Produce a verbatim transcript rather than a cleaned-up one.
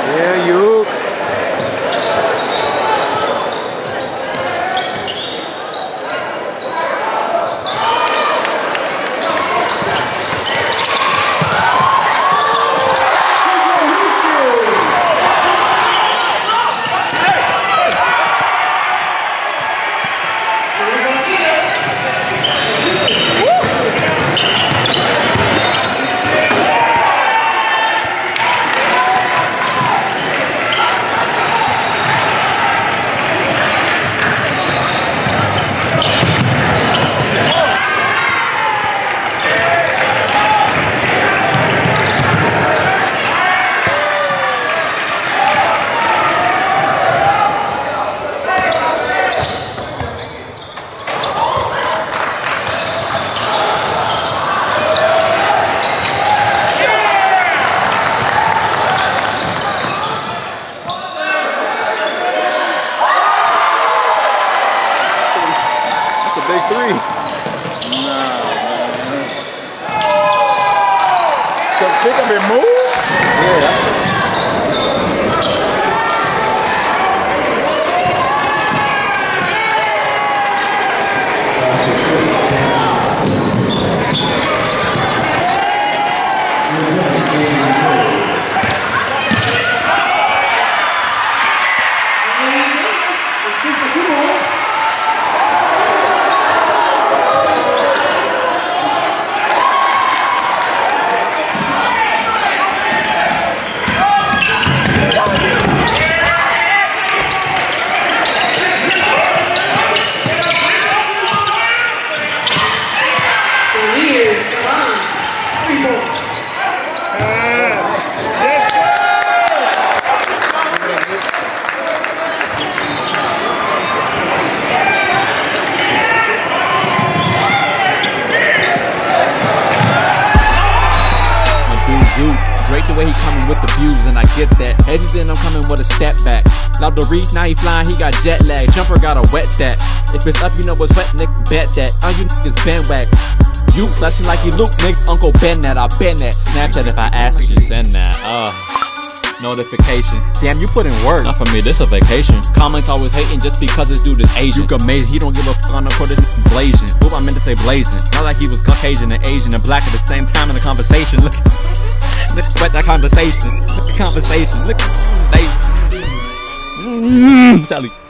Yeah, you. Big three. Nah, man. So pick up and move? Yeah. Great the way he coming with the views, and I get that. Hesitant, I'm coming with a step back. Love the reach, now he flying, he got jet lag. Jumper gotta wet that. If it's up, you know what's wet, Nick, bet that. All you niggas been whack. You flexing like you Luke, nigga, Uncle Ben that, I been that. Snapchat if I ask you, send that. Uh, notification. Damn, you put in work. Not for me, this a vacation. Comments always hating just because this dude is Asian. You amazing, he don't give a fuck on the court, this blazing. Oop, I meant to say blazing. Not like he was Caucasian and Asian and black at the same time in the conversation. Look. Look at that conversation. Look at the conversation. Look at they. Mm, Sally.